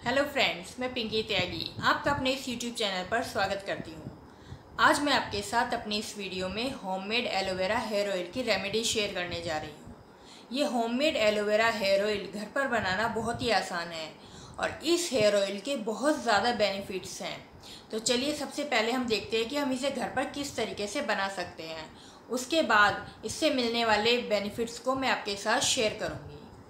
Hello friends, मैं पिंकी त्यागी आपका अपने इस यूट्यूब चैनल पर स्वागत करती हूँ। आज मैं आपके साथ अपनी इस वीडियो में होममेड एलोवेरा हेयर ऑयल की रेमेडी शेयर करने जा रही हूँ। ये होममेड एलोवेरा हेयर ऑयल घर पर बनाना बहुत ही आसान है और इस हेयर ऑयल के बहुत ज़्यादा बेनिफिट्स हैं। तो चलिए सबसे पहले हम देखते हैं कि हम इसे घर पर किस तरीके से बना सकते हैं। उसके बाद इससे मिलने वाले बेनिफिट्स को मैं आपके साथ शेयर करूँगी।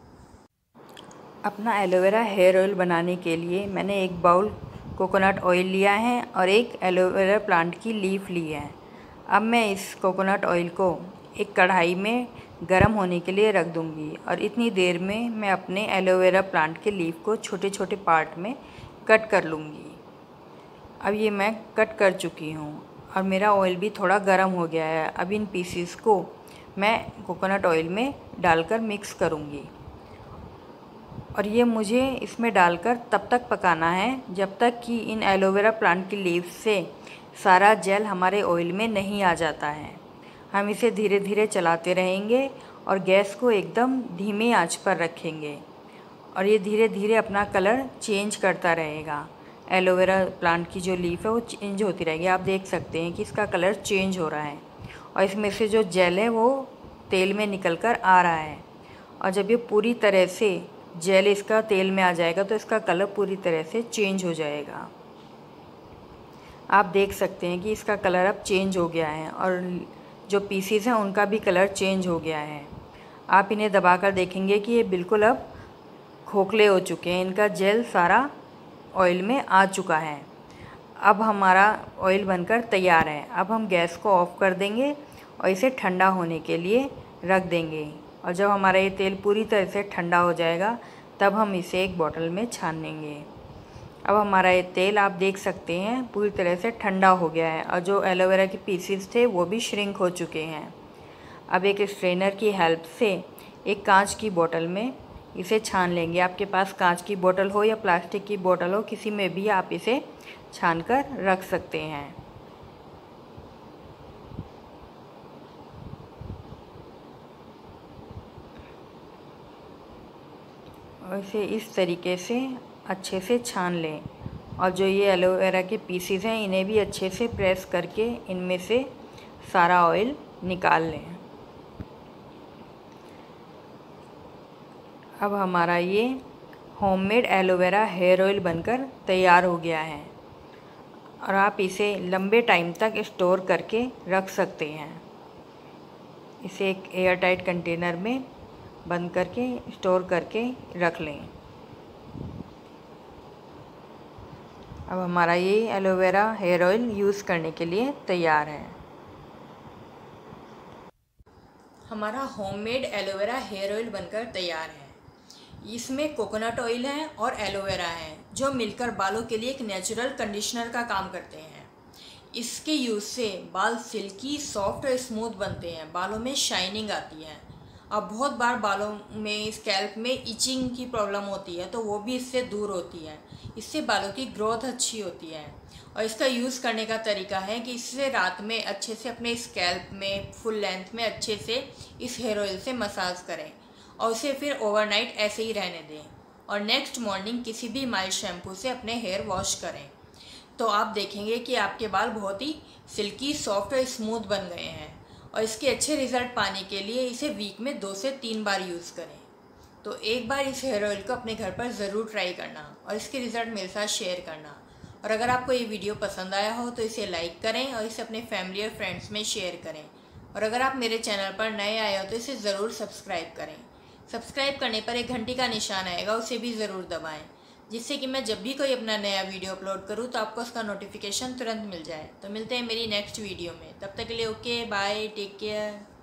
अपना एलोवेरा हेयर ऑयल बनाने के लिए मैंने एक बाउल कोकोनट ऑयल लिया है और एक एलोवेरा प्लांट की लीफ ली है। अब मैं इस कोकोनट ऑयल को एक कढ़ाई में गर्म होने के लिए रख दूंगी और इतनी देर में मैं अपने एलोवेरा प्लांट के लीफ को छोटे छोटे पार्ट में कट कर लूँगी। अब ये मैं कट कर चुकी हूँ और मेरा ऑयल भी थोड़ा गर्म हो गया है। अब इन पीसीस को मैं कोकोनट ऑयल में डालकर मिक्स करूँगी और ये मुझे इसमें डालकर तब तक पकाना है जब तक कि इन एलोवेरा प्लांट की लीव्स से सारा जेल हमारे ऑयल में नहीं आ जाता है। हम इसे धीरे धीरे चलाते रहेंगे और गैस को एकदम धीमी आंच पर रखेंगे और ये धीरे धीरे अपना कलर चेंज करता रहेगा। एलोवेरा प्लांट की जो लीफ है वो चेंज होती रहेगी। आप देख सकते हैं कि इसका कलर चेंज हो रहा है और इसमें से जो जेल है वो तेल में निकल कर आ रहा है। और जब ये पूरी तरह से जेल इसका तेल में आ जाएगा तो इसका कलर पूरी तरह से चेंज हो जाएगा। आप देख सकते हैं कि इसका कलर अब चेंज हो गया है और जो पीसीस हैं उनका भी कलर चेंज हो गया है। आप इन्हें दबाकर देखेंगे कि ये बिल्कुल अब खोखले हो चुके हैं। इनका जेल सारा ऑयल में आ चुका है। अब हमारा ऑयल बनकर तैयार है। अब हम गैस को ऑफ़ कर देंगे और इसे ठंडा होने के लिए रख देंगे और जब हमारा ये तेल पूरी तरह से ठंडा हो जाएगा तब हम इसे एक बॉटल में छान लेंगे। अब हमारा ये तेल आप देख सकते हैं पूरी तरह से ठंडा हो गया है और जो एलोवेरा के पीसेस थे वो भी श्रिंक हो चुके हैं। अब एक स्ट्रेनर की हेल्प से एक कांच की बोतल में इसे छान लेंगे। आपके पास कांच की बोतल हो या प्लास्टिक की बोतल हो, किसी में भी आप इसे छान कर रख सकते हैं। और इसे इस तरीके से अच्छे से छान लें और जो ये एलोवेरा के पीसेस हैं इन्हें भी अच्छे से प्रेस करके इनमें से सारा ऑयल निकाल लें। अब हमारा ये होममेड एलोवेरा हेयर ऑयल बनकर तैयार हो गया है और आप इसे लंबे टाइम तक स्टोर करके रख सकते हैं। इसे एक एयर टाइट कंटेनर में बंद करके स्टोर करके रख लें। अब हमारा ये एलोवेरा हेयर ऑयल यूज़ करने के लिए तैयार है। हमारा होममेड एलोवेरा हेयर ऑयल बनकर तैयार है। इसमें कोकोनट ऑयल है और एलोवेरा है जो मिलकर बालों के लिए एक नेचुरल कंडीशनर का काम करते हैं। इसके यूज़ से बाल सिल्की, सॉफ्ट और स्मूथ बनते हैं। बालों में शाइनिंग आती है। अब बहुत बार बालों में, स्कैल्प में इचिंग की प्रॉब्लम होती है तो वो भी इससे दूर होती है। इससे बालों की ग्रोथ अच्छी होती है। और इसका यूज़ करने का तरीका है कि इससे रात में अच्छे से अपने स्कैल्प में फुल लेंथ में अच्छे से इस हेयर ऑयल से मसाज करें और उसे फिर ओवरनाइट ऐसे ही रहने दें और नेक्स्ट मॉर्निंग किसी भी माइल्ड शैम्पू से अपने हेयर वॉश करें। तो आप देखेंगे कि आपके बाल बहुत ही सिल्की, सॉफ्ट और स्मूथ बन गए हैं। और इसके अच्छे रिज़ल्ट पाने के लिए इसे वीक में 2 से 3 बार यूज़ करें। तो एक बार इस हेयर ऑयल को अपने घर पर ज़रूर ट्राई करना और इसके रिज़ल्ट मेरे साथ शेयर करना। और अगर आपको ये वीडियो पसंद आया हो तो इसे लाइक करें और इसे अपने फैमिली और फ्रेंड्स में शेयर करें। और अगर आप मेरे चैनल पर नए आए हो तो इसे ज़रूर सब्सक्राइब करें। सब्सक्राइब करने पर एक घंटी का निशान आएगा, उसे भी ज़रूर दबाएं, जिससे कि मैं जब भी कोई अपना नया वीडियो अपलोड करूँ तो आपको उसका नोटिफिकेशन तुरंत मिल जाए। तो मिलते हैं मेरी नेक्स्ट वीडियो में। तब तक के लिए ओके बाय, टेक केयर।